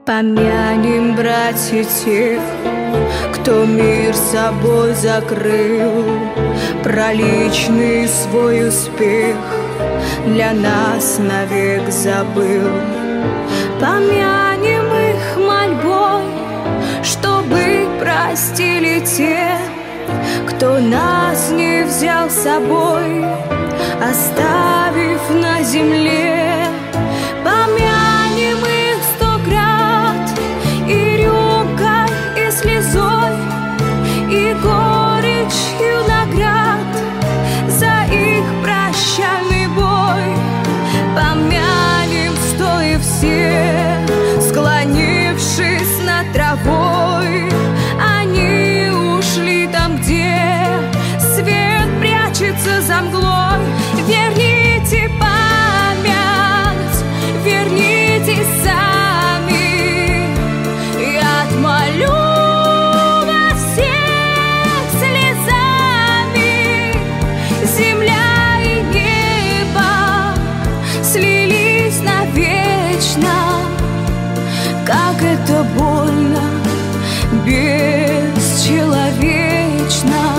Помянем, братья, тех, кто мир собой закрыл, про личный свой успех для нас навек забыл. Помянем их мольбой, чтобы простили те, кто нас не взял с собой, оставив на земле. Помянем их 100 крат и рюмкой, и слезой, и горечью наград за их прощальный бой. Помянем стоя все, склонившись над травой. Они ушли там, где свет прячется за мглой. Верните память, верните сами. Я отмолю вас всех слезами. Земля и небо слились навечно. Как это больно, бесчеловечно.